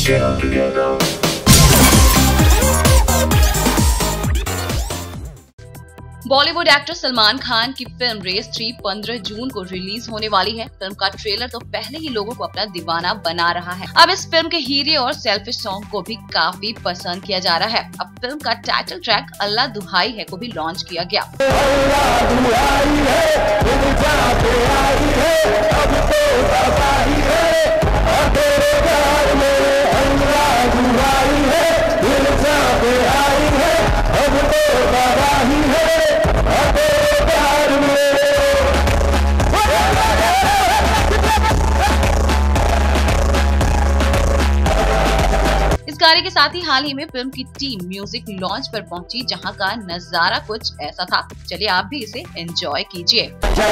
Bollywood actor Salman Khan की film race 3 15 जून को release होने वाली है। फिल्म का ट्रेलर तो पहले ही लोगों को अपना दीवाना बना रहा है। अब इस फिल्म के हीरे और सेल्फिश सॉन्ग को भी काफी पसंद किया जा रहा है। अब फिल्म का टाइटल ट्रैक अल्लाह दुहाई है को भी लॉन्च किया गया। इस गाने के साथ ही हाल ही में फिल्म की टीम म्यूजिक लॉन्च पर पहुंची, जहां का नजारा कुछ ऐसा था। चलिए आप भी इसे एंजॉय कीजिए।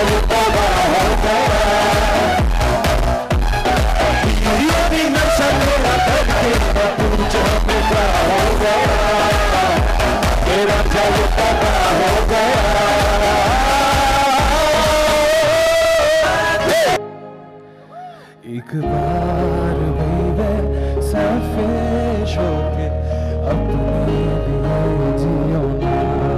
एक बार बेबी सेल्फिश होके अपने लिए जियो ना।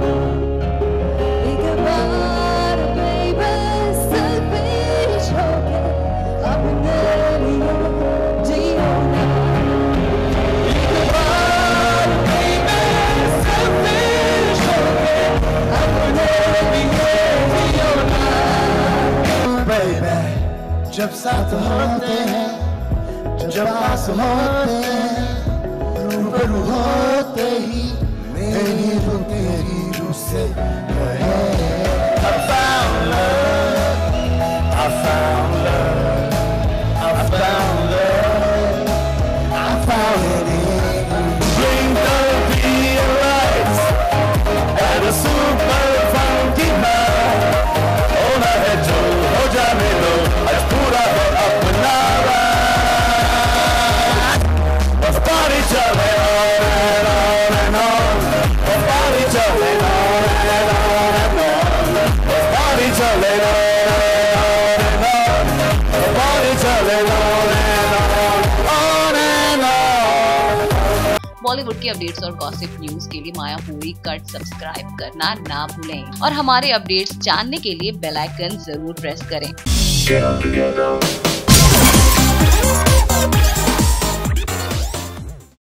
एक बार बेबी सेल्फिश होके अपने लिए जियो ना। एक बार बेबी सेल्फिश होके अपने लिए जियो ना। बेबी जब साथ होते हैं, जब पास होते हैं, रूबरू होते ही मेरी रूह तेरी रूह से कहे I found love, I found love, I found love, I found it in you. Bring the real lights and a super funky night. होना है जो हो जाने दो, आज पूरा है अपना राज। बस पानी चले on and on, बस पानी चले on and on, बस पानी चले on and on, बस पानी चले on and on. बॉलीवुड की अपडेट्स और गॉसिप न्यूज के लिए माया पूरी कट सब्सक्राइब करना ना भूलें और हमारे अपडेट्स जानने के लिए बेल आइकन जरूर प्रेस करें।